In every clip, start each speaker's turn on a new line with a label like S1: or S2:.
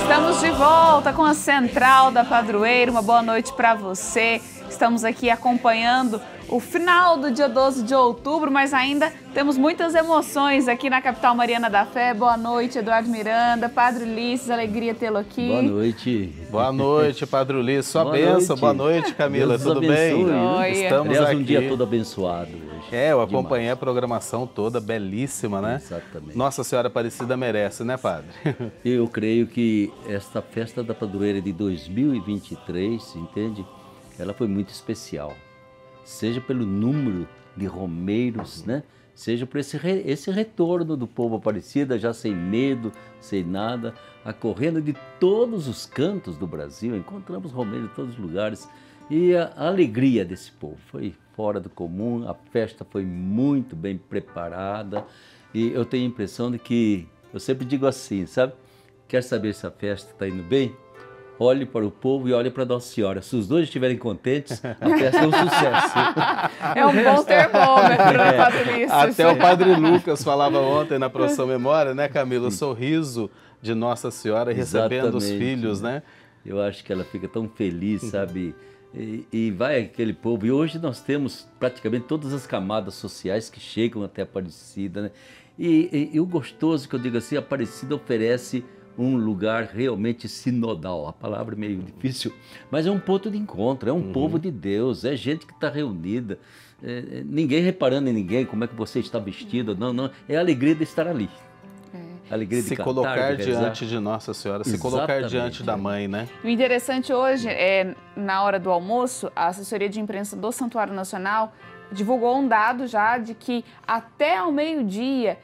S1: Estamos de volta com a Central da Padroeira. Uma boa noite para você. Estamos aqui acompanhando o final do dia 12 de outubro, mas ainda temos muitas emoções aqui na capital mariana da fé. Boa noite, Eduardo Miranda, Padre Ulisses, alegria tê-lo aqui.
S2: Boa noite.
S3: Boa noite, Padre Ulisses. Sua bênção. Boa noite, Camila.
S2: Deus
S3: tudo bem?
S2: Estamos aqui. Um dia todo abençoado hoje.
S3: Eu acompanhei a programação toda, belíssima, né?
S2: Exatamente.
S3: Nossa Senhora Aparecida merece, né, Padre?
S2: Eu creio que esta festa da padroeira de 2023, entende? Ela foi muito especial. Seja pelo número de romeiros, né? Seja por esse retorno do povo Aparecida, já sem medo, sem nada, acorrendo de todos os cantos do Brasil. Encontramos romeiros em todos os lugares. E a alegria desse povo foi fora do comum, a festa foi muito bem preparada. E eu tenho a impressão de que, eu sempre digo assim, sabe? Quer saber se a festa está indo bem? Olhe para o povo e olhe para Nossa Senhora. Se os dois estiverem contentes, a festa é um sucesso.
S1: É um bom termômetro, né, Padre Ulisses?
S3: Até o Padre Lucas falava ontem na Procissão Memória, né, Camila? O sorriso de Nossa Senhora recebendo os filhos, né?
S2: Eu acho que ela fica tão feliz, sabe? E vai aquele povo. E hoje nós temos praticamente todas as camadas sociais que chegam até Aparecida, né? E o gostoso que eu digo assim, Aparecida oferece um lugar realmente sinodal. A palavra é meio difícil, mas é um ponto de encontro, é um povo de Deus, é gente que está reunida, ninguém reparando em ninguém, como é que você está vestido, não, é a alegria de estar ali. A alegria de
S3: se
S2: cantar,
S3: colocar
S2: de
S3: diante de Nossa Senhora, se colocar diante da mãe, né?
S1: O interessante hoje é, na hora do almoço, a assessoria de imprensa do Santuário Nacional divulgou um dado já de que até ao meio-dia,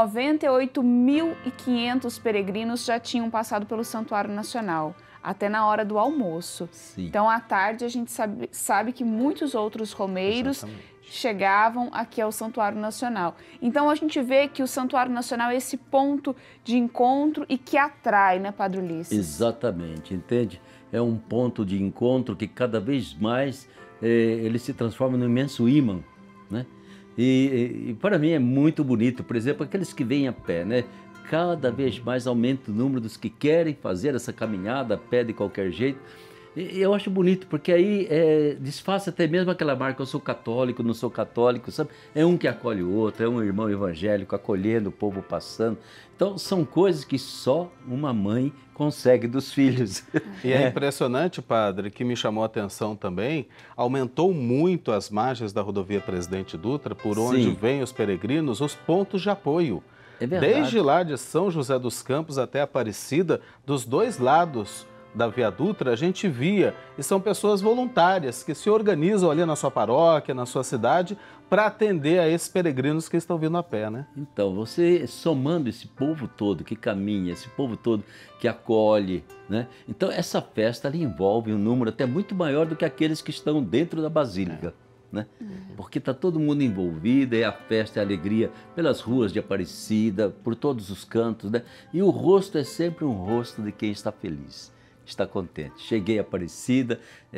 S1: 98.500 peregrinos já tinham passado pelo Santuário Nacional, até na hora do almoço.
S2: Sim.
S1: Então, à tarde, a gente sabe que muitos outros romeiros chegavam aqui ao Santuário Nacional. Então, a gente vê que o Santuário Nacional é esse ponto de encontro e que atrai, né, Padre Ulisses?
S2: Exatamente, entende? É um ponto de encontro que cada vez mais ele se transforma num imenso ímã, né? E para mim é muito bonito, por exemplo, aqueles que vêm a pé, né? Cada vez mais aumenta o número dos que querem fazer essa caminhada a pé de qualquer jeito. E eu acho bonito, porque aí desfaz até mesmo aquela marca, eu sou católico, não sou católico, sabe? É um que acolhe o outro, é um irmão evangélico acolhendo o povo passando. Então, são coisas que só uma mãe consegue dos filhos.
S3: E é impressionante, Padre, que me chamou a atenção também, aumentou muito as margens da rodovia Presidente Dutra, por onde vêm os peregrinos, os pontos de apoio.
S2: É verdade.
S3: Desde lá de São José dos Campos até Aparecida, dos dois lados da Via Dutra, a gente via, e são pessoas voluntárias que se organizam ali na sua paróquia, na sua cidade, para atender a esses peregrinos que estão vindo a pé, né?
S2: Então, você somando esse povo todo que caminha, esse povo todo que acolhe, né? Então, essa festa ali envolve um número até muito maior do que aqueles que estão dentro da Basílica. Né? Porque está todo mundo envolvido, é a festa, é a alegria pelas ruas de Aparecida, por todos os cantos, né? E o rosto é sempre um rosto de quem está feliz, está contente. Cheguei a Aparecida,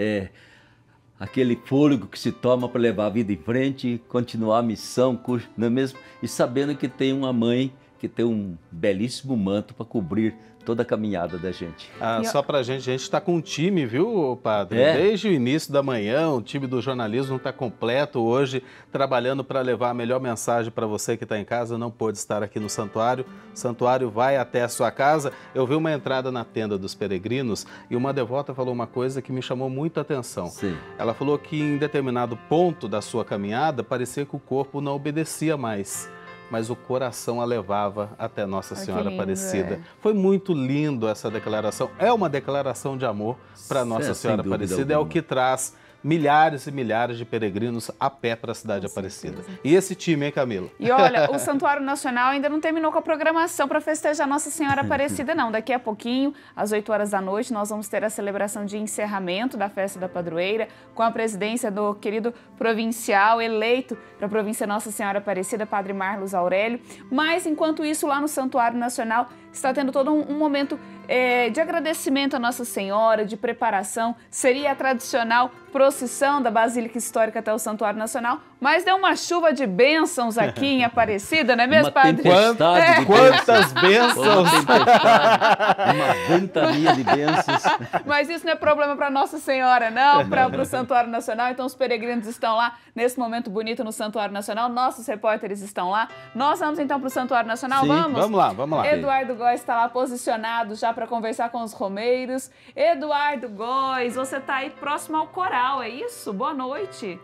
S2: aquele fôlego que se toma para levar a vida em frente, continuar a missão, não é mesmo? E sabendo que tem uma mãe que tem um belíssimo manto para cobrir toda a caminhada da gente.
S3: Só pra gente, a gente está com um time, viu, Padre? Desde o início da manhã, o time do jornalismo está completo hoje, trabalhando para levar a melhor mensagem para você que está em casa, não pôde estar aqui no santuário. O santuário vai até a sua casa. Eu vi uma entrada na tenda dos peregrinos e uma devota falou uma coisa que me chamou muita atenção.
S2: Sim.
S3: Ela falou que em determinado ponto da sua caminhada, parecia que o corpo não obedecia mais, mas o coração a levava até Nossa Senhora Aparecida. Foi muito lindo essa declaração. É uma declaração de amor para Nossa Senhora Aparecida. É o que traz milhares e milhares de peregrinos a pé para a cidade Aparecida. E esse time, hein, Camila?
S1: E olha, o Santuário Nacional ainda não terminou com a programação para festejar Nossa Senhora Aparecida, não. Daqui a pouquinho, às 8 horas da noite, nós vamos ter a celebração de encerramento da Festa da Padroeira, com a presidência do querido provincial eleito para a província Nossa Senhora Aparecida, Padre Marlos Aurélio. Mas, enquanto isso, lá no Santuário Nacional, está tendo todo um momento de agradecimento à Nossa Senhora, de preparação. Seria a tradicional procissão da Basílica Histórica até o Santuário Nacional, mas deu uma chuva de bênçãos aqui em Aparecida, não é mesmo, Padre?
S3: Quantas bênçãos!
S2: Uma ventania de bênçãos.
S1: Mas isso não é problema para Nossa Senhora, não, para o Santuário Nacional. Então os peregrinos estão lá nesse momento bonito no Santuário Nacional, nossos repórteres estão lá. Nós vamos então para o Santuário Nacional,
S3: Sim,
S1: vamos?
S3: Vamos lá.
S1: Eduardo Góes está lá posicionado já para conversar com os romeiros. Eduardo Góes, você está aí próximo ao coral, é isso? Boa noite.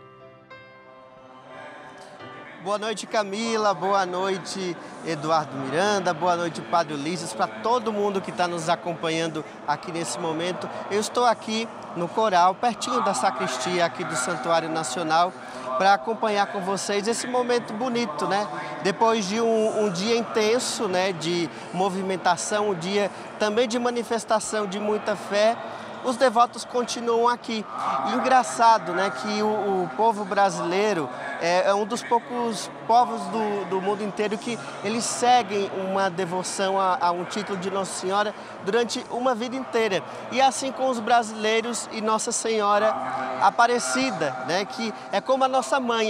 S4: Boa noite, Camila. Boa noite, Eduardo Miranda. Boa noite, Padre Ulisses. Para todo mundo que está nos acompanhando aqui nesse momento. Eu estou aqui no coral, pertinho da sacristia aqui do Santuário Nacional, para acompanhar com vocês esse momento bonito, né? Depois de um dia intenso, né, de movimentação, um dia também de manifestação de muita fé, os devotos continuam aqui. E engraçado, né, que o povo brasileiro é um dos poucos povos do mundo inteiro que eles seguem uma devoção a um título de Nossa Senhora durante uma vida inteira. E assim com os brasileiros e Nossa Senhora Aparecida, né, que é como a nossa mãe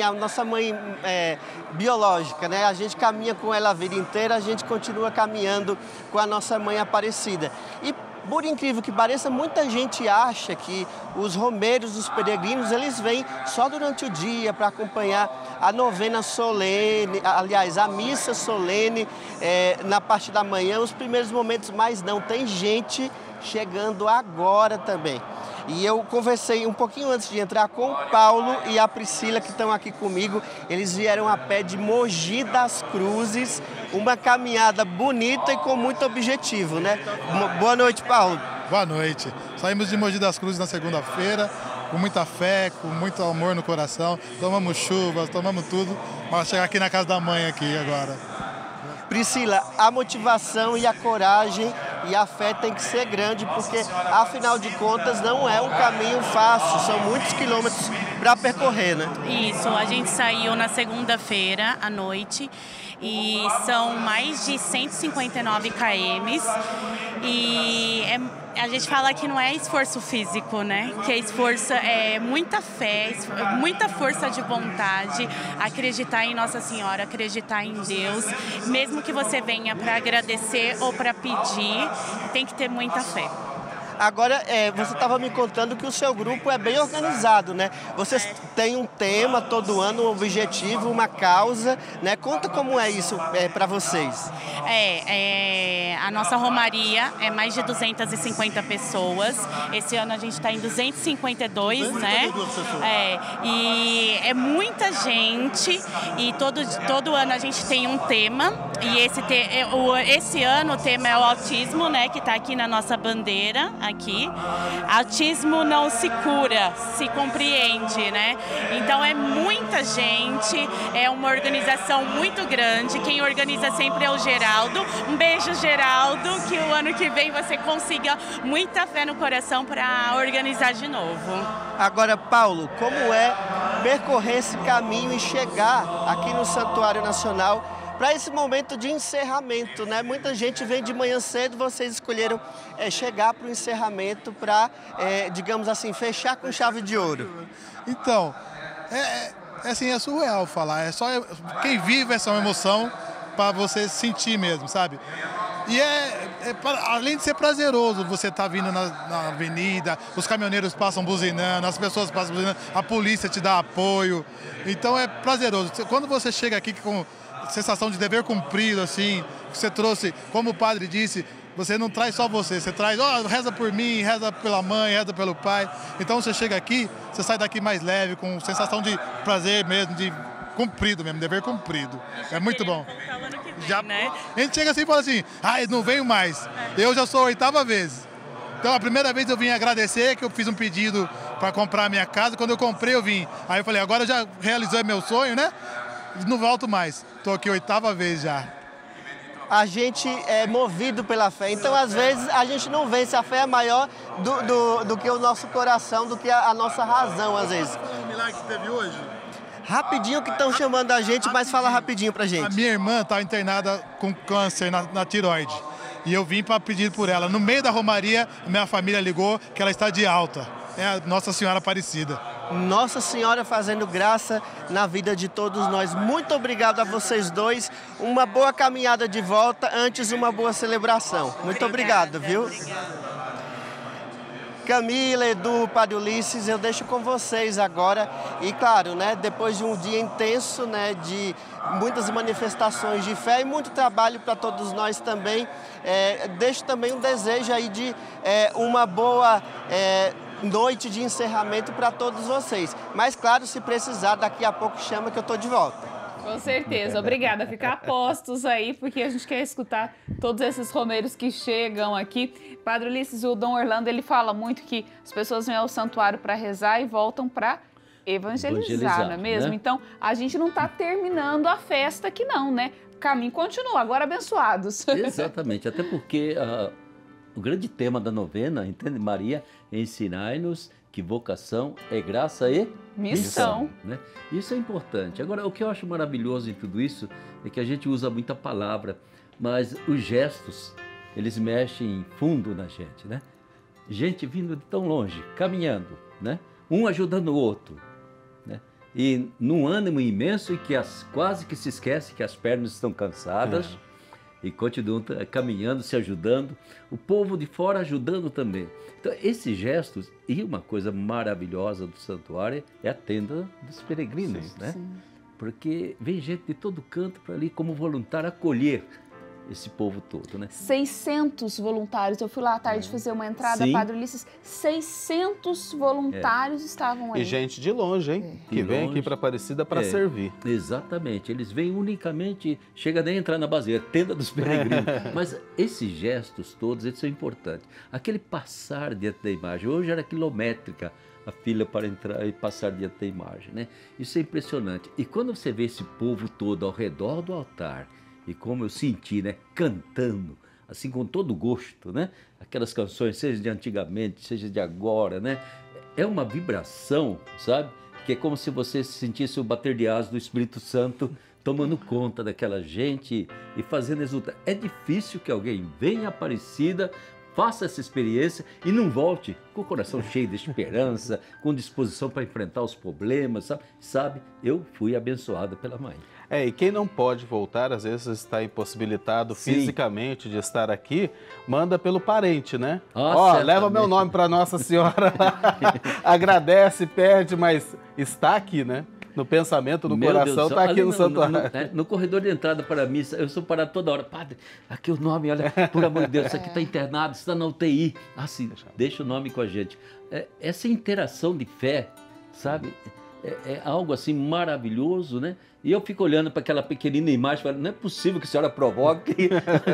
S4: biológica, né? A gente caminha com ela a vida inteira, a gente continua caminhando com a nossa mãe Aparecida. E por incrível que pareça, muita gente acha que os romeiros, os peregrinos, eles vêm só durante o dia para acompanhar a novena solene, aliás, a missa solene na parte da manhã, os primeiros momentos, mas não, tem gente chegando agora também. E eu conversei um pouquinho antes de entrar com o Paulo e a Priscila, que estão aqui comigo. Eles vieram a pé de Mogi das Cruzes, uma caminhada bonita e com muito objetivo, né? Boa noite, Paulo.
S5: Boa noite. Saímos de Mogi das Cruzes na segunda-feira, com muita fé, com muito amor no coração. Tomamos chuva, tomamos tudo, mas chegar aqui na casa da mãe aqui agora.
S4: Priscila, a motivação e a coragem e a fé tem que ser grande, porque, afinal de contas, não é um caminho fácil, são muitos quilômetros para percorrer, né?
S6: Isso, a gente saiu na segunda-feira à noite e são mais de 159 km e a gente fala que não é esforço físico, né? Que é muita fé, muita força de vontade, acreditar em Nossa Senhora, acreditar em Deus. Mesmo que você venha para agradecer ou para pedir, tem que ter muita fé.
S4: Agora, você estava me contando que o seu grupo é bem organizado, né? Vocês têm um tema todo ano, um objetivo, uma causa, né? Conta como é isso para vocês.
S6: A nossa romaria é mais de 250 pessoas. Esse ano a gente está em 252, né? E é muita gente e todo ano a gente tem um tema. E esse ano o tema é o autismo, né? Que está aqui na nossa bandeira. Aqui. Autismo não se cura, se compreende, né? Então é muita gente, é uma organização muito grande. Quem organiza sempre é o Geraldo. Um beijo, Geraldo, que o ano que vem você consiga muita fé no coração para organizar de novo.
S4: Agora, Paulo, como é percorrer esse caminho e chegar aqui no Santuário Nacional para esse momento de encerramento, né? Muita gente vem de manhã cedo, vocês escolheram chegar para o encerramento para, digamos assim, fechar com chave de ouro.
S5: Então, assim, é surreal falar, é só quem vive essa emoção para você sentir mesmo, sabe? E além de ser prazeroso, você tá vindo na avenida, os caminhoneiros passam buzinando, as pessoas passam buzinando, a polícia te dá apoio, então é prazeroso. Quando você chega aqui com sensação de dever cumprido, assim, que você trouxe, como o padre disse, você não traz só você traz, reza por mim, reza pela mãe, reza pelo pai. Então você chega aqui, você sai daqui mais leve, com sensação de prazer mesmo, de cumprido mesmo, dever cumprido. É muito bom.
S6: Né?
S5: A gente chega assim e fala assim, não venho mais. Eu já sou a 8ª vez. Então a primeira vez eu vim agradecer, que eu fiz um pedido para comprar a minha casa. Quando eu comprei, eu vim. Aí eu falei, agora eu já realizei meu sonho, né? Não volto mais. Estou aqui 8ª vez já.
S4: A gente é movido pela fé. Então, às vezes, a gente não vence. A fé é maior do que o nosso coração, do que a nossa razão, às vezes.
S5: Qual foi o milagre que teve hoje?
S4: Rapidinho que estão chamando a gente, mas fala rapidinho pra gente.
S5: A minha irmã está internada com câncer na tireoide. E eu vim para pedir por ela. No meio da romaria, minha família ligou que ela está de alta. É a Nossa Senhora Aparecida.
S4: Nossa Senhora fazendo graça na vida de todos nós. Muito obrigado a vocês dois. Uma boa caminhada de volta, antes uma boa celebração. Muito obrigado, viu? Camila, Edu, Padre Ulisses, eu deixo com vocês agora. E claro, né, depois de um dia intenso, né, de muitas manifestações de fé e muito trabalho para todos nós também, deixo também um desejo aí de uma boa noite de encerramento para todos vocês. Mas claro, se precisar, daqui a pouco chama que eu estou de volta.
S1: Com certeza. Obrigada. Ficar postos aí, porque a gente quer escutar todos esses romeiros que chegam aqui. Padre Ulisses, o Dom Orlando, ele fala muito que as pessoas vêm ao santuário para rezar e voltam para evangelizar, não é mesmo? Né? Então, a gente não está terminando a festa aqui não, né? O caminho continua, agora abençoados.
S2: Exatamente, até porque o grande tema da novena, entende? Maria, ensinai-nos que vocação é graça e
S1: missão.
S2: Né? Isso é importante. Agora, o que eu acho maravilhoso em tudo isso é que a gente usa muita palavra, mas os gestos, eles mexem fundo na gente, né? Gente vindo de tão longe, caminhando, né? Um ajudando o outro, né? E num ânimo imenso em que quase que se esquece que as pernas estão cansadas, e continuam caminhando, se ajudando, o povo de fora ajudando também. Então, esses gestos, e uma coisa maravilhosa do santuário é a tenda dos peregrinos, sim, né? Sim. Porque vem gente de todo canto para ali como voluntário acolher esse povo todo, né?
S1: 600 voluntários. Eu fui lá à tarde fazer uma entrada, Padre Ulisses, 600 voluntários estavam aí.
S3: E gente de longe, hein? Que vem aqui para Aparecida para servir.
S2: Exatamente. Eles vêm unicamente, chega nem a entrar na base, é tenda dos peregrinos. Mas esses gestos todos, eles são importantes. Aquele passar diante da imagem, hoje era quilométrica a fila para entrar e passar diante da imagem, né? Isso é impressionante. E quando você vê esse povo todo ao redor do altar, e como eu senti, né, cantando, assim com todo gosto, né, aquelas canções, seja de antigamente, seja de agora, né, é uma vibração, sabe, que é como se você sentisse o bater de asas do Espírito Santo tomando conta daquela gente e fazendo exultar. É difícil que alguém venha Aparecida, faça essa experiência e não volte com o coração cheio de esperança, com disposição para enfrentar os problemas, sabe? Eu fui abençoado pela mãe.
S3: E quem não pode voltar, às vezes está impossibilitado fisicamente de estar aqui, manda pelo parente, né? Leva meu nome para Nossa Senhora, agradece, pede, mas está aqui, né? No pensamento, no coração, está aqui no santuário.
S2: No corredor de entrada para a missa, eu sou parado toda hora. Padre, aqui o nome, olha, por amor de Deus, isso aqui está internado, está na UTI. Assim, deixa o nome com a gente. Essa interação de fé, sabe? É algo assim maravilhoso, né? E eu fico olhando para aquela pequenina imagem e falo, não é possível que a senhora provoque.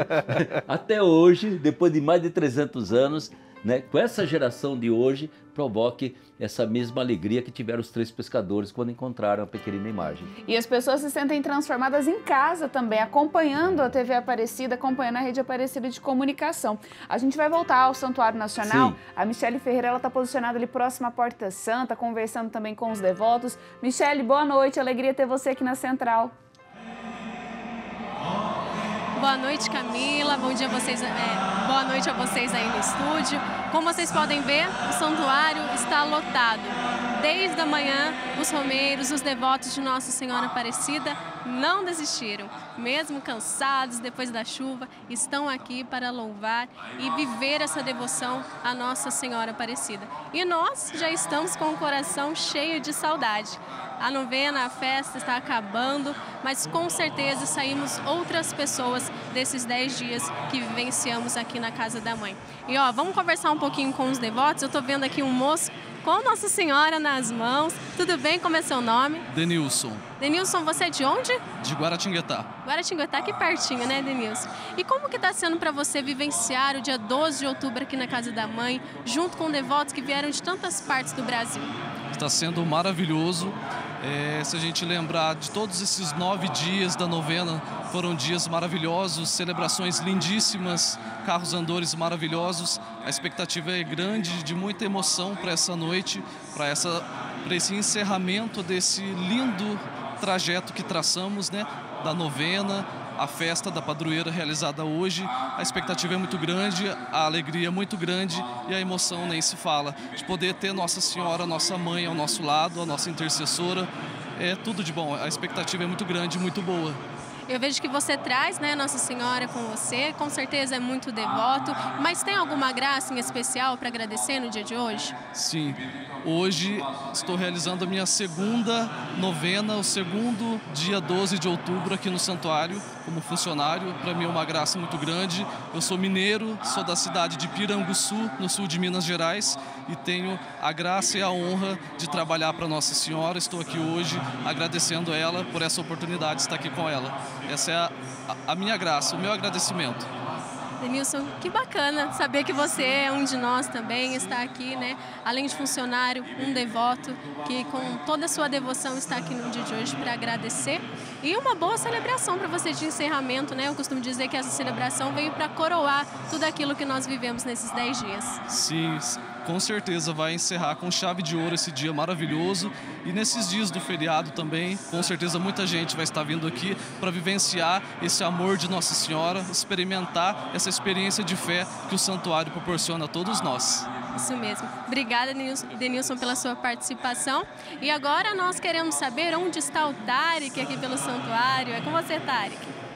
S2: Até hoje, depois de mais de 300 anos, né, com essa geração de hoje, provoque essa mesma alegria que tiveram os 3 pescadores quando encontraram a pequenina imagem.
S1: E as pessoas se sentem transformadas em casa também, acompanhando a TV Aparecida, acompanhando a Rede Aparecida de Comunicação. A gente vai voltar ao Santuário Nacional. Sim. A Michele Ferreira está posicionada ali próxima à Porta Santa, conversando também com os devotos. Michele, boa noite, alegria ter você aqui na Central.
S7: Boa noite, Camila. Bom dia a vocês. Boa noite a vocês aí no estúdio. Como vocês podem ver, o santuário está lotado. Desde a manhã, os romeiros, os devotos de Nossa Senhora Aparecida não desistiram. Mesmo cansados depois da chuva, estão aqui para louvar e viver essa devoção à Nossa Senhora Aparecida. E nós já estamos com o coração cheio de saudade. A novena, a festa está acabando, mas com certeza saímos outras pessoas desses 10 dias que vivenciamos aqui na Casa da Mãe. E vamos conversar um pouquinho com os devotos. Eu estou vendo aqui um moço com Nossa Senhora nas mãos. Tudo bem? Como é seu nome?
S8: Denilson.
S7: Denilson, você é de onde?
S8: De Guaratinguetá.
S7: Guaratinguetá, aqui pertinho, né, Denilson? E como que está sendo para você vivenciar o dia 12 de outubro aqui na Casa da Mãe, junto com devotos que vieram de tantas partes do Brasil?
S8: Está sendo maravilhoso. Se a gente lembrar de todos esses 9 dias da novena, foram dias maravilhosos, celebrações lindíssimas, carros andores maravilhosos. A expectativa é grande, de muita emoção para essa noite, para esse encerramento desse lindo trajeto que traçamos, né, da novena, a festa da padroeira realizada hoje. A expectativa é muito grande, a alegria é muito grande e a emoção nem se fala. De poder ter Nossa Senhora, nossa mãe ao nosso lado, a nossa intercessora, é tudo de bom. A expectativa é muito grande, muito boa.
S7: Eu vejo que você traz, né, Nossa Senhora com você, com certeza é muito devoto, mas tem alguma graça em especial para agradecer no dia de hoje?
S8: Sim, hoje estou realizando a minha segunda novena, o segundo dia 12 de outubro aqui no santuário, como funcionário. Para mim é uma graça muito grande. Eu sou mineiro, sou da cidade de Piranguçu, no sul de Minas Gerais, e tenho a graça e a honra de trabalhar para Nossa Senhora. Estou aqui hoje agradecendo ela por essa oportunidade de estar aqui com ela. Essa é a minha graça, o meu agradecimento.
S7: Denilson, que bacana saber que você é um de nós também, está aqui, né? Além de funcionário, um devoto, que com toda a sua devoção está aqui no dia de hoje para agradecer. E uma boa celebração para você de encerramento, né? Eu costumo dizer que essa celebração veio para coroar tudo aquilo que nós vivemos nesses 10 dias.
S8: Sim, com certeza vai encerrar com chave de ouro esse dia maravilhoso. E nesses dias do feriado também, com certeza muita gente vai estar vindo aqui para vivenciar esse amor de Nossa Senhora, experimentar essa experiência de fé que o santuário proporciona a todos nós.
S7: Isso mesmo. Obrigada, Denilson, pela sua participação. E agora nós queremos saber onde está o Tarek aqui pelo santuário. É com você, Tarek.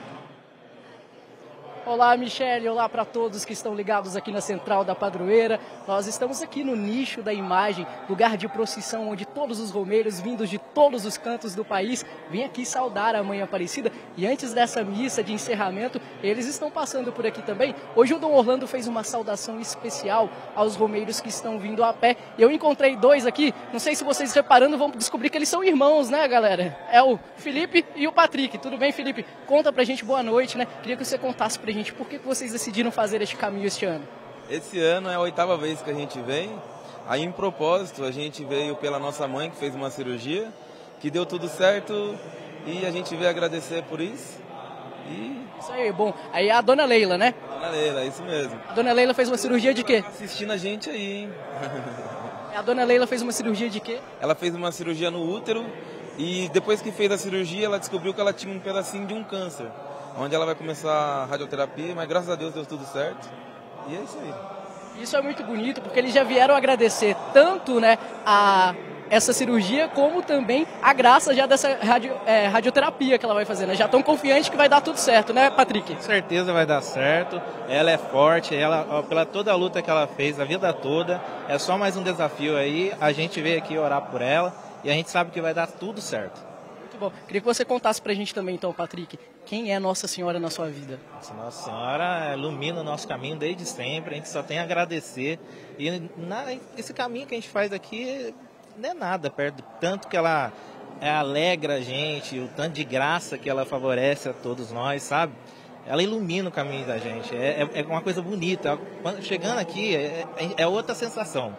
S9: Olá, Michele, olá para todos que estão ligados aqui na Central da Padroeira. Nós estamos aqui no nicho da imagem, lugar de procissão onde todos os romeiros vindos de todos os cantos do país vêm aqui saudar a Mãe Aparecida. E antes dessa missa de encerramento, eles estão passando por aqui também. Hoje o Dom Orlando fez uma saudação especial aos romeiros que estão vindo a pé. Eu encontrei dois aqui, não sei se vocês reparando, vão descobrir que eles são irmãos, né, galera? É o Felipe e o Patrick. Tudo bem, Felipe? Conta pra gente, boa noite, né? Queria que você contasse pra gente por que vocês decidiram fazer este caminho este ano.
S10: Esse ano é a 8ª vez que a gente vem. Aí, em propósito, a gente veio pela nossa mãe, que fez uma cirurgia, que deu tudo certo, e a gente veio agradecer por isso.
S9: Isso aí, bom. Aí a Dona Leila, né?
S10: Dona Leila, isso mesmo.
S9: A Dona Leila fez uma cirurgia de quê?
S10: Assistindo a gente aí, hein?
S9: A Dona Leila fez uma cirurgia de quê?
S10: Ela fez uma cirurgia no útero, e depois que fez a cirurgia, ela descobriu que ela tinha um pedacinho de um câncer, onde ela vai começar a radioterapia, mas graças a Deus deu tudo certo. E é isso aí.
S9: Isso é muito bonito, porque eles já vieram agradecer tanto, né, a essa cirurgia, como também a graça já dessa radioterapia que ela vai fazer, né? Já estão confiantes que vai dar tudo certo, né, Patrick?
S11: Com certeza vai dar certo. Ela é forte, ela, pela toda a luta que ela fez a vida toda, é só mais um desafio aí. A gente veio aqui orar por ela e a gente sabe que vai dar tudo certo.
S9: Muito bom. Queria que você contasse pra gente também, então, Patrick, quem é Nossa Senhora na sua vida?
S11: Nossa Senhora ilumina o nosso caminho desde sempre, a gente só tem a agradecer. E esse caminho que a gente faz aqui não é nada perto do tanto que ela alegra a gente, o tanto de graça que ela favorece a todos nós, sabe? Ela ilumina o caminho da gente, é uma coisa bonita. Chegando aqui, é outra sensação.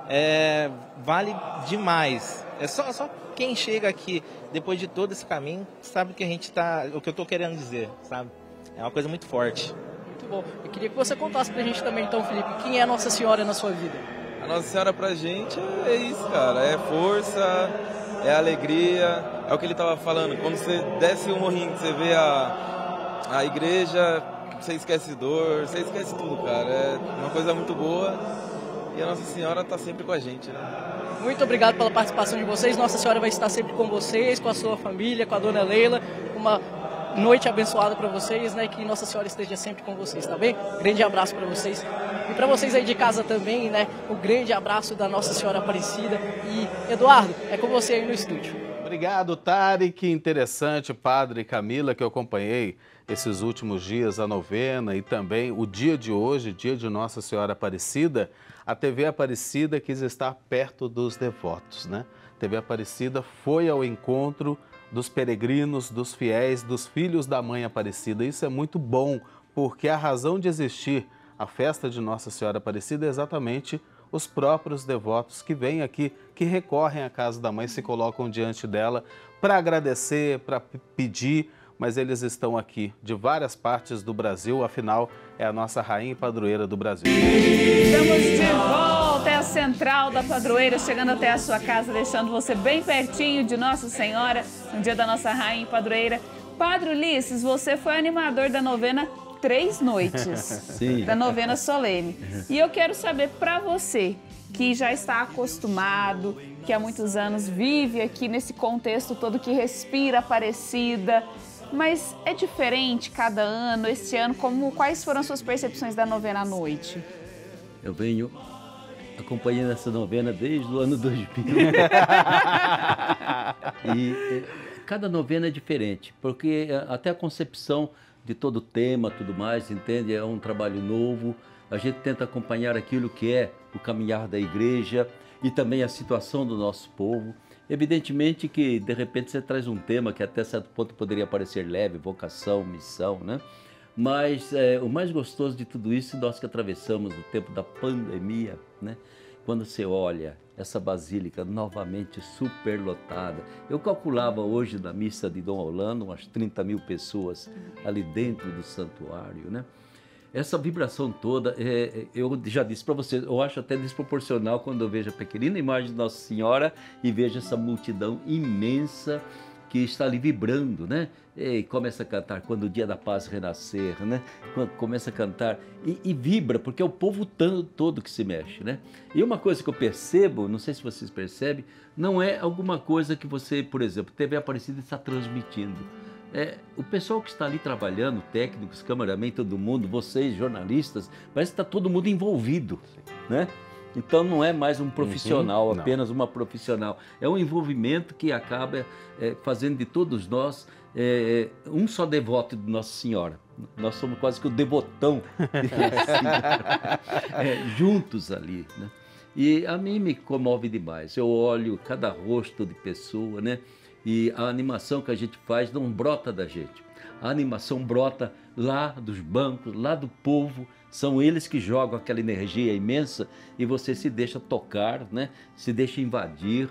S11: Vale demais. É só quem chega aqui depois de todo esse caminho sabe que a gente o que eu estou querendo dizer, sabe? É uma coisa muito forte.
S9: Muito bom. Eu queria que você contasse pra gente também, então, Felipe, quem é Nossa Senhora na sua vida?
S10: A Nossa Senhora pra gente é isso, cara. É força, é alegria. É o que ele estava falando. Quando você desce o morrinho, você vê a igreja, você esquece dor, você esquece tudo, cara. É uma coisa muito boa. E a Nossa Senhora está sempre com a gente, né?
S9: Muito obrigado pela participação de vocês. Nossa Senhora vai estar sempre com vocês, com a sua família, com a Dona Leila. Uma noite abençoada para vocês, né? Que Nossa Senhora esteja sempre com vocês, tá bem? Grande abraço para vocês. E para vocês aí de casa também, né? O grande abraço da Nossa Senhora Aparecida. E, Eduardo, é com você aí no estúdio.
S3: Obrigado, Tarek. Que interessante, Padre Camila, que eu acompanhei esses últimos dias, a novena e também o dia de hoje, dia de Nossa Senhora Aparecida. A TV Aparecida quis estar perto dos devotos, né? A TV Aparecida foi ao encontro dos peregrinos, dos fiéis, dos filhos da Mãe Aparecida. Isso é muito bom, porque a razão de existir a festa de Nossa Senhora Aparecida é exatamente os próprios devotos que vêm aqui, que recorrem à casa da Mãe, se colocam diante dela para agradecer, para pedir, mas eles estão aqui de várias partes do Brasil, afinal, é a nossa rainha e padroeira do Brasil.
S1: Estamos de volta, é a Central da Padroeira, chegando até a sua casa, deixando você bem pertinho de Nossa Senhora, no dia da nossa rainha e padroeira. Padre Ulisses, você foi animador da novena 3 noites,
S2: Sim.
S1: da novena solene. E eu quero saber para você, que já está acostumado, que há muitos anos vive aqui nesse contexto todo, que respira Aparecida, mas é diferente cada ano, esse ano, quais foram as suas percepções da novena à noite?
S2: Eu venho acompanhando essa novena desde o ano 2000. E cada novena é diferente, porque até a concepção de todo o tema, tudo mais, entende? É um trabalho novo. A gente tenta acompanhar aquilo que é o caminhar da igreja e também a situação do nosso povo. Evidentemente que, de repente, você traz um tema que até certo ponto poderia parecer leve, vocação, missão, né? Mas o mais gostoso de tudo isso, nós que atravessamos o tempo da pandemia, né? Quando você olha essa basílica novamente superlotada. Eu calculava hoje na missa de Dom Orlando umas 30 mil pessoas ali dentro do santuário, né? Essa vibração toda, eu já disse para vocês, eu acho até desproporcional quando eu vejo a pequenina imagem de Nossa Senhora e vejo essa multidão imensa que está ali vibrando, né? E começa a cantar quando o dia da paz renascer, né? Quando começa a cantar e vibra, porque é o povo todo que se mexe, né? E uma coisa que eu percebo, não sei se vocês percebem, não é alguma coisa que você, por exemplo, TV Aparecida está transmitindo. O pessoal que está ali trabalhando, técnicos, cameraman, todo mundo, vocês, jornalistas, parece que está todo mundo envolvido, né? Então não é mais um profissional, apenas uma profissional. É um envolvimento que acaba fazendo de todos nós um só devoto de Nossa Senhora. Nós somos quase que o devotão de Nossa Senhora, juntos ali, né? E a mim me comove demais. Eu olho cada rosto de pessoa, né? E a animação que a gente faz não brota da gente. A animação brota lá dos bancos, lá do povo. São eles que jogam aquela energia imensa e você se deixa tocar, né? Se deixa invadir.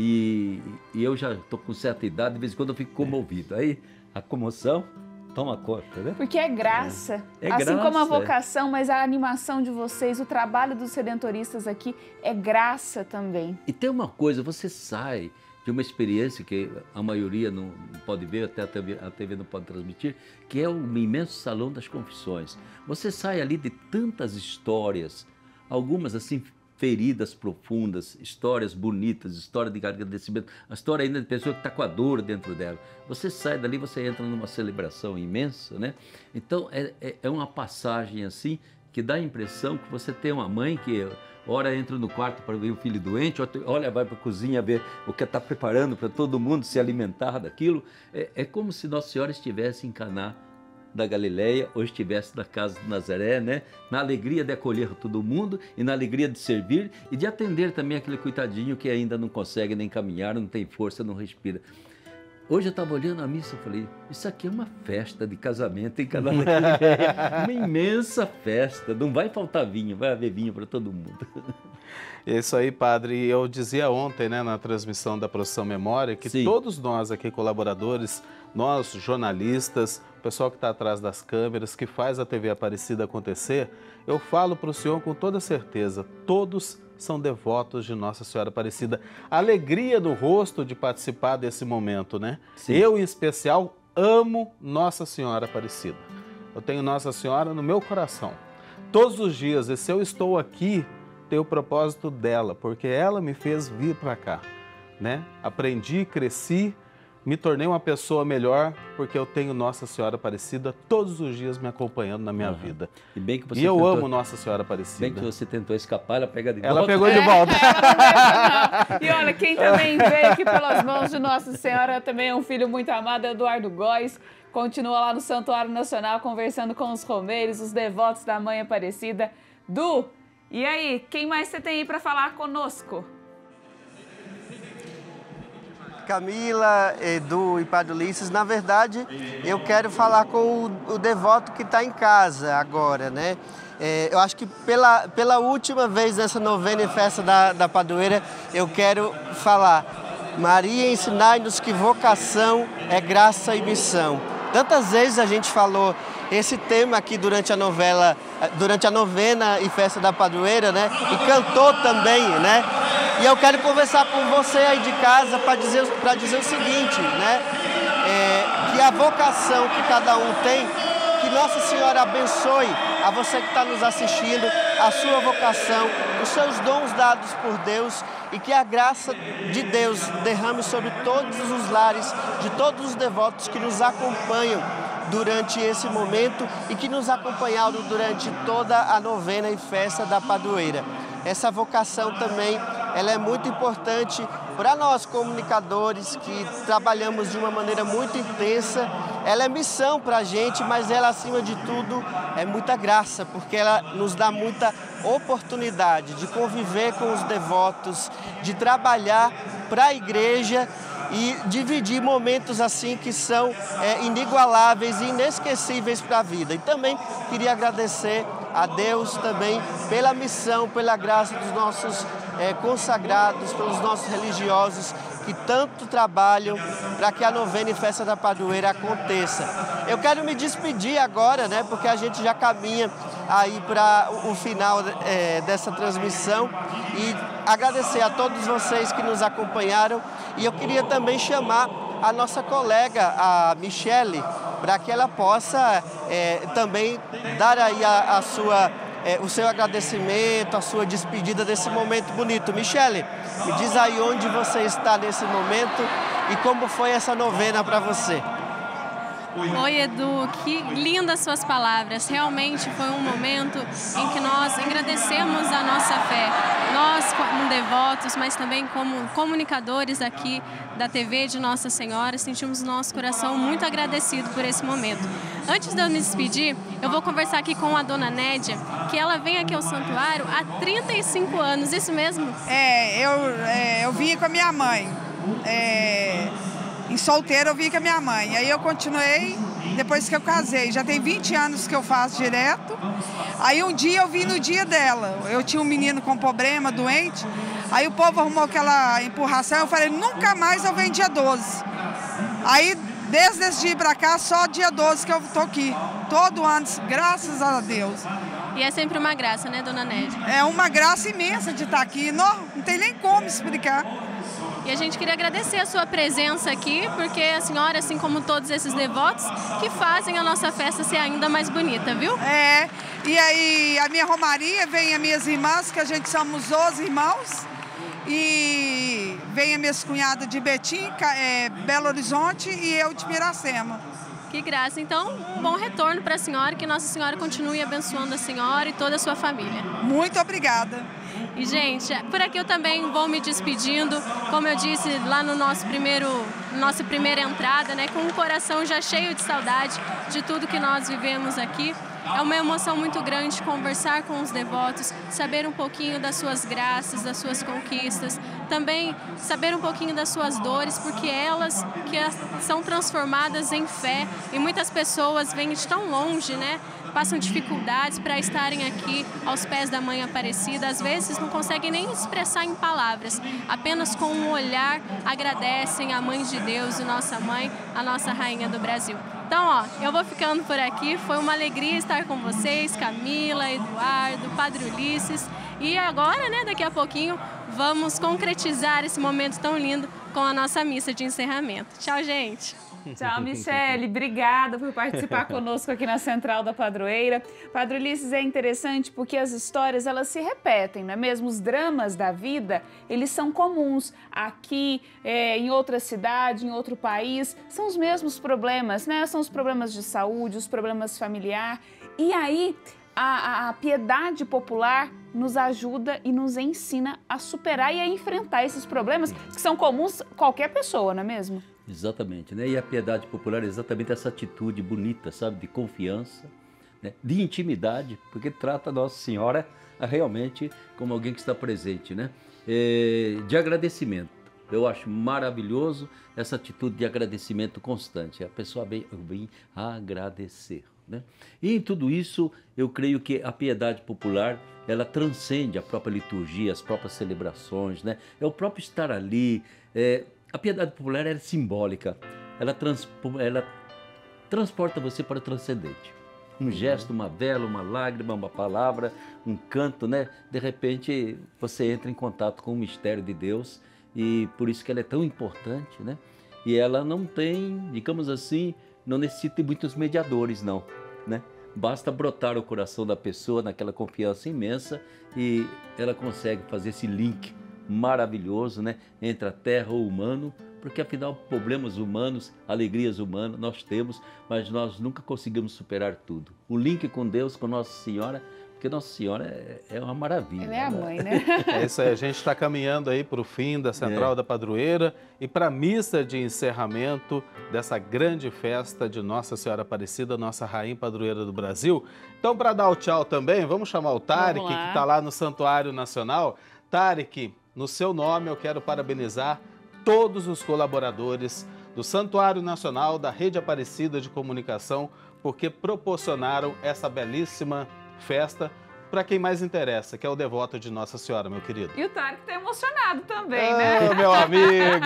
S2: E eu já estou com certa idade, de vez em quando eu fico comovido. Aí a comoção toma conta, né?
S1: Porque é graça.
S2: É
S1: assim
S2: graça,
S1: como a vocação, mas a animação de vocês, o trabalho dos redentoristas aqui é graça também.
S2: E tem uma coisa, você sai de uma experiência que a maioria não pode ver, até a TV não pode transmitir, que é o imenso Salão das Confissões. Você sai ali de tantas histórias, algumas assim feridas profundas, histórias bonitas, história de agradecimento, a história ainda de pessoa que está com a dor dentro dela. Você sai dali, você entra numa celebração imensa, né? Então é uma passagem assim que dá a impressão que você tem uma mãe que ora entra no quarto para ver o filho doente, olha, vai para a cozinha ver o que está preparando para todo mundo se alimentar daquilo. É como se Nossa Senhora estivesse em Caná da Galileia ou estivesse na casa de Nazaré, né? Na alegria de acolher todo mundo e na alegria de servir e de atender também aquele coitadinho que ainda não consegue nem caminhar, não tem força, não respira. Hoje eu estava olhando a missa e falei, isso aqui é uma festa de casamento em Caná da Galileia, uma imensa festa, não vai faltar vinho, vai haver vinho para todo mundo.
S3: Isso aí, padre. Eu dizia ontem, né, na transmissão da Procissão Memória, que Sim. todos nós aqui, colaboradores, nós, jornalistas, o pessoal que está atrás das câmeras, que faz a TV Aparecida acontecer, eu falo para o senhor com toda certeza, todos são devotos de Nossa Senhora Aparecida. A alegria no rosto de participar desse momento, né? Sim. Eu, em especial, amo Nossa Senhora Aparecida. Eu tenho Nossa Senhora no meu coração. Todos os dias, e se eu estou aqui, tem o propósito dela, porque ela me fez vir para cá, né? Aprendi, cresci, me tornei uma pessoa melhor, porque eu tenho Nossa Senhora Aparecida todos os dias me acompanhando na minha vida.
S2: E, bem que você
S3: eu amo Nossa Senhora Aparecida.
S2: Bem que você tentou escapar, ela pega de volta.
S3: Ela pegou de volta.
S1: E olha, quem também veio aqui pelas mãos de Nossa Senhora, também é um filho muito amado, Eduardo Góes. Continua lá no Santuário Nacional, conversando com os romeiros, os devotos da Mãe Aparecida. Du, e aí, quem mais você tem aí para falar conosco?
S4: Camila, Edu e Padre Ulisses, na verdade, eu quero falar com o devoto que está em casa agora, né? Eu acho que pela última vez nessa novena e festa da padroeira, eu quero falar: Maria, ensinai-nos que vocação é graça e missão. Tantas vezes a gente falou esse tema aqui durante a novena e festa da padroeira, né? E cantou também, né? E eu quero conversar com você aí de casa para dizer o seguinte, né? Que e a vocação que cada um tem. Que Nossa Senhora abençoe a você que está nos assistindo, a sua vocação, os seus dons dados por Deus e que a graça de Deus derrame sobre todos os lares de todos os devotos que nos acompanham durante esse momento e que nos acompanharam durante toda a novena e festa da padroeira. Essa vocação também, ela é muito importante para nós comunicadores que trabalhamos de uma maneira muito intensa. Ela é missão para a gente, mas ela, acima de tudo, é muita graça, porque ela nos dá muita oportunidade de conviver com os devotos, de trabalhar para a igreja e dividir momentos assim que são inigualáveis e inesquecíveis para a vida. E também queria agradecer a Deus também pela missão, pela graça dos nossos consagrados, pelos nossos religiosos que tanto trabalham para que a novena e festa da padroeira aconteça. Eu quero me despedir agora, né, porque a gente já caminha aí para o final dessa transmissão e agradecer a todos vocês que nos acompanharam e eu queria também chamar a nossa colega, a Michele, para que ela possa também dar aí o seu agradecimento, a sua despedida desse momento bonito. Michele, me diz aí onde você está nesse momento e como foi essa novena para você.
S7: Oi, Edu, que lindas suas palavras. Realmente foi um momento em que nós agradecemos a nossa fé. Nós, como devotos, mas também como comunicadores aqui da TV de Nossa Senhora, sentimos nosso coração muito agradecido por esse momento. Antes de eu me despedir, eu vou conversar aqui com a dona Nédia, que ela vem aqui ao santuário há 35 anos, isso mesmo?
S12: Eu vim com a minha mãe. Em solteira eu vim com a minha mãe. Aí eu continuei depois que eu casei. Já tem 20 anos que eu faço direto. Aí um dia eu vim no dia dela. Eu tinha um menino com problema, doente. Aí o povo arrumou aquela empurração. Eu falei, nunca mais eu venho dia 12. Aí desde esse dia pra cá, só dia 12 que eu tô aqui. Todo ano, graças a Deus.
S7: E é sempre uma graça, né, dona Nédia?
S12: É uma graça imensa de estar aqui. Não tem nem como explicar.
S7: E a gente queria agradecer a sua presença aqui, porque a senhora, assim como todos esses devotos, que fazem a nossa festa ser ainda mais bonita, viu?
S12: E aí a minha romaria vem as minhas irmãs, que a gente somos 12 irmãos, e vem as minhas cunhadas de Betim, Belo Horizonte e eu de Piracema.
S7: Que graça. Então, bom retorno para a senhora, que Nossa Senhora continue abençoando a senhora e toda a sua família.
S12: Muito obrigada.
S7: E, gente, por aqui eu também vou me despedindo, como eu disse lá no nossa primeira entrada, né, com o coração já cheio de saudade de tudo que nós vivemos aqui. É uma emoção muito grande conversar com os devotos, saber um pouquinho das suas graças, das suas conquistas, também saber um pouquinho das suas dores, porque elas que são transformadas em fé e muitas pessoas vêm de tão longe, né? Passam dificuldades para estarem aqui aos pés da Mãe Aparecida, às vezes não conseguem nem expressar em palavras, apenas com um olhar agradecem a Mãe de Deus, a nossa Mãe, a nossa Rainha do Brasil. Então, ó, eu vou ficando por aqui, foi uma alegria estar com vocês, Camila, Eduardo, Padre Ulisses, e agora, né, daqui a pouquinho, vamos concretizar esse momento tão lindo com a nossa missa de encerramento. Tchau, gente!
S1: Tchau, Michele. Obrigada por participar conosco aqui na Central da Padroeira. Padre Ulisses, é interessante porque as histórias, elas se repetem, não é mesmo? Os dramas da vida, eles são comuns aqui, em outra cidade, em outro país. São os mesmos problemas, né? São os problemas de saúde, os problemas familiares. E aí, a piedade popular nos ajuda e nos ensina a superar e a enfrentar esses problemas que são comuns a qualquer pessoa, não é mesmo?
S2: Exatamente, né? E a piedade popular é exatamente essa atitude bonita, sabe? De confiança, né? De intimidade, porque trata a Nossa Senhora realmente como alguém que está presente, né? De agradecimento. Eu acho maravilhoso essa atitude de agradecimento constante. A pessoa vem agradecer, né? E em tudo isso, eu creio que a piedade popular, ela transcende a própria liturgia, as próprias celebrações, né? É o próprio estar ali. A piedade popular é simbólica, ela transporta você para o transcendente. Um gesto, uma vela, uma lágrima, uma palavra, um canto, né? De repente você entra em contato com o mistério de Deus e por isso que ela é tão importante, né? E ela não tem, digamos assim, não necessita de muitos mediadores, não, né? Basta brotar o coração da pessoa naquela confiança imensa e ela consegue fazer esse link maravilhoso, né, entre a terra e o humano, porque afinal problemas humanos, alegrias humanas nós temos, mas nós nunca conseguimos superar tudo. O link com Deus, com Nossa Senhora, porque Nossa Senhora é uma maravilha.
S1: Ela é a mãe, né?
S3: É isso aí, a gente está caminhando aí para o fim da Central da Padroeira e para a missa de encerramento dessa grande festa de Nossa Senhora Aparecida, nossa Rainha Padroeira do Brasil. Então, para dar o tchau também, vamos chamar o Tarek, que está lá no Santuário Nacional. Tarek, no seu nome eu quero parabenizar todos os colaboradores do Santuário Nacional, da Rede Aparecida de Comunicação, porque proporcionaram essa belíssima festa para quem mais interessa, que é o devoto de Nossa Senhora, meu querido.
S1: E o Tarek tá emocionado também, né?
S3: Meu amigo!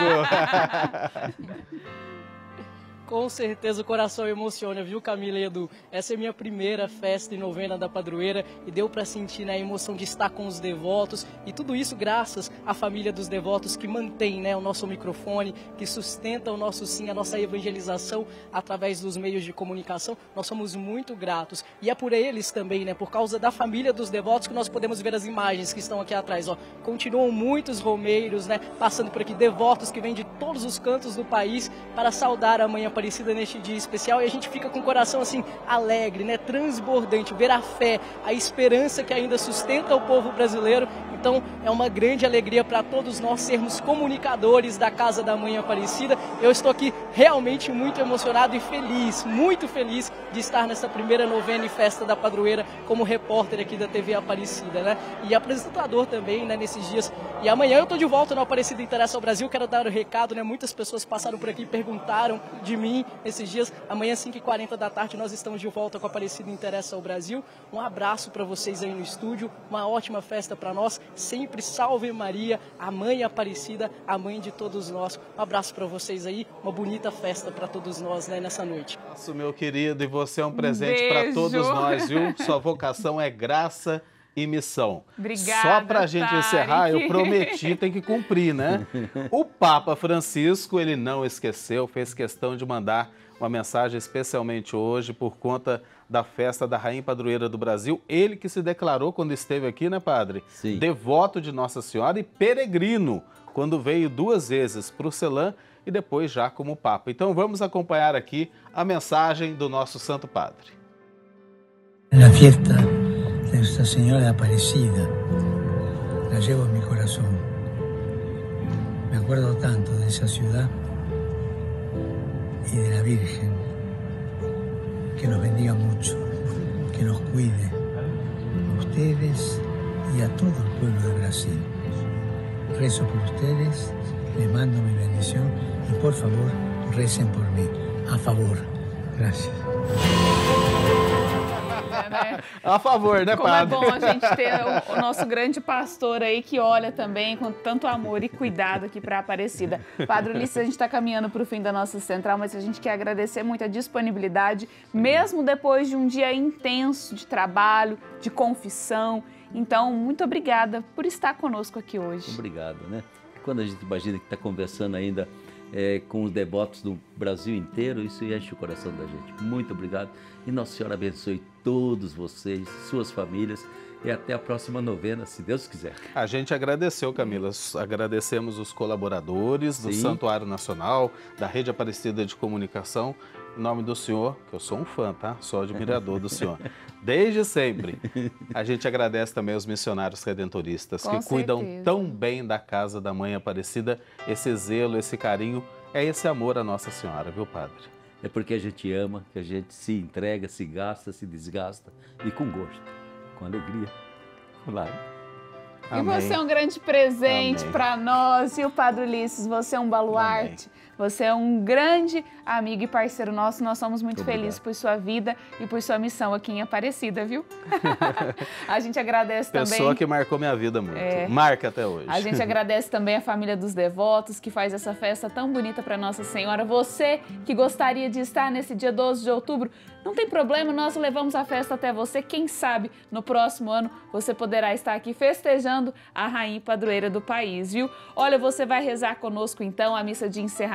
S9: Com certeza o coração emociona, viu, Camila e Edu? Essa é a minha primeira festa e novena da Padroeira e deu para sentir, né, a emoção de estar com os devotos e tudo isso graças à família dos devotos que mantém, né, o nosso microfone, que sustenta o nosso sim, a nossa evangelização através dos meios de comunicação. Nós somos muito gratos e é por eles também, né, por causa da família dos devotos que nós podemos ver as imagens que estão aqui atrás, ó. Continuam muitos romeiros, né, passando por aqui, devotos que vêm de todos os cantos do país para saudar a Mãe Aparecida neste dia especial e a gente fica com o coração assim alegre, né, transbordante, ver a fé, a esperança que ainda sustenta o povo brasileiro. Então é uma grande alegria para todos nós sermos comunicadores da Casa da Mãe Aparecida. Eu estou aqui realmente muito emocionado e feliz, muito feliz de estar nessa primeira novena e festa da Padroeira como repórter aqui da TV Aparecida, né, e apresentador também, né, nesses dias. E amanhã eu estou de volta no Aparecida Interessa ao Brasil. Quero dar o recado, né, muitas pessoas passaram por aqui e perguntaram de mim esses dias. Amanhã, 5h40 da tarde, nós estamos de volta com a Aparecida Interessa ao Brasil. Um abraço para vocês aí no estúdio, uma ótima festa para nós. Sempre salve Maria, a Mãe Aparecida, a mãe de todos nós. Um abraço para vocês aí, uma bonita festa para todos nós, né, nessa noite.
S3: Nossa, meu querido, e você é um presente para todos nós, viu? Sua vocação é graça e missão.
S1: Obrigada,
S3: só para a gente
S1: Tarek.
S3: encerrar, eu prometi, tem que cumprir, né? O Papa Francisco, ele não esqueceu, fez questão de mandar uma mensagem especialmente hoje por conta da festa da Rainha Padroeira do Brasil. Ele que se declarou quando esteve aqui, né, padre?
S2: Sim.
S3: Devoto de Nossa Senhora e peregrino, quando veio 2 vezes para o Celã e depois já como Papa. Então vamos acompanhar aqui a mensagem do nosso Santo Padre.
S13: La fiesta de Nuestra Señora Aparecida la llevo en mi corazón. Me acuerdo tanto de esa ciudad y de la Virgen. Que nos bendiga mucho, que nos cuide, a ustedes y a todo el pueblo de Brasil. Rezo por ustedes, les mando mi bendición y por favor recen por mí. A favor. Gracias.
S3: A favor, né,
S1: Como
S3: padre?
S1: é bom a gente ter o nosso grande pastor aí que olha também com tanto amor e cuidado aqui para a Aparecida. Padre Ulisses, a gente está caminhando para o fim da nossa central, mas a gente quer agradecer muito a disponibilidade, mesmo depois de um dia intenso de trabalho, de confissão. Então, muito obrigada por estar conosco aqui hoje.
S2: Obrigado, né? Quando a gente imagina que está conversando ainda com os devotos do Brasil inteiro, isso enche o coração da gente. Muito obrigado e Nossa Senhora abençoe todos vocês, suas famílias e até a próxima novena, se Deus quiser.
S3: A gente agradeceu, Camila, agradecemos os colaboradores do Santuário Nacional, da Rede Aparecida de Comunicação, em nome do senhor, que eu sou um fã, tá? Sou admirador do senhor. Desde sempre. A gente agradece também aos missionários redentoristas que cuidam tão bem da Casa da Mãe Aparecida. Esse zelo, esse carinho, é esse amor à Nossa Senhora, viu, padre?
S2: É porque a gente ama, que a gente se entrega, se gasta, se desgasta e com gosto, com alegria, com lágrimas.
S1: E você é um grande presente para nós, e o Padre Ulisses, você é um baluarte, você é um grande amigo e parceiro nosso, nós somos muito felizes por sua vida e por sua missão aqui em Aparecida, viu? A gente agradece também...
S3: Pessoa que marcou minha vida muito, marca até hoje.
S1: A gente agradece também a família dos devotos, que faz essa festa tão bonita para Nossa Senhora. Você que gostaria de estar nesse dia 12 de outubro, não tem problema, nós levamos a festa até você. Quem sabe no próximo ano você poderá estar aqui festejando a Rainha Padroeira do país, viu? Olha, você vai rezar conosco então a missa de encerramento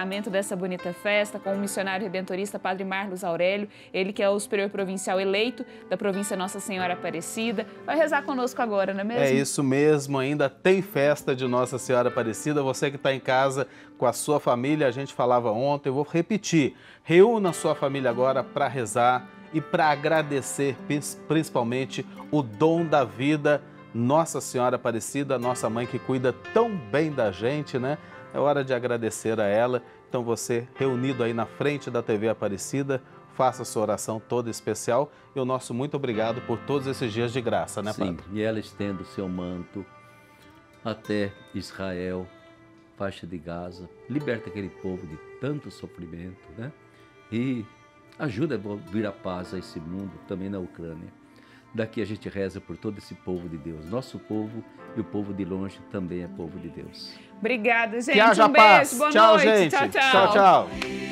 S1: encerramento dessa bonita festa com o missionário redentorista Padre Marlos Aurélio, ele que é o superior provincial eleito da província Nossa Senhora Aparecida. Vai rezar conosco agora, não é mesmo?
S3: É isso mesmo, ainda tem festa de Nossa Senhora Aparecida. Você que está em casa com a sua família, a gente falava ontem, eu vou repetir. Reúna a sua família agora para rezar e para agradecer principalmente o dom da vida, Nossa Senhora Aparecida, nossa mãe que cuida tão bem da gente, né? É hora de agradecer a ela. Então você, reunido aí na frente da TV Aparecida, faça a sua oração toda especial. E o nosso muito obrigado por todos esses dias de graça, né, Padre?
S2: Sim, e ela estende o seu manto até Israel, faixa de Gaza, liberta aquele povo de tanto sofrimento, né? E ajuda a vir a paz a esse mundo, também na Ucrânia. Daqui a gente reza por todo esse povo de Deus. Nosso povo e o povo de longe também é povo de Deus.
S1: Obrigada, gente.
S3: Que haja
S1: um beijo,
S3: paz.
S1: boa
S3: Tchau,
S1: noite.
S3: gente.
S1: Tchau, tchau.
S3: Tchau, tchau.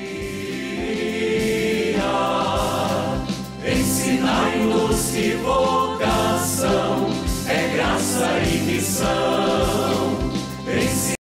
S14: Ensinai-nos que vocação é graça e missão.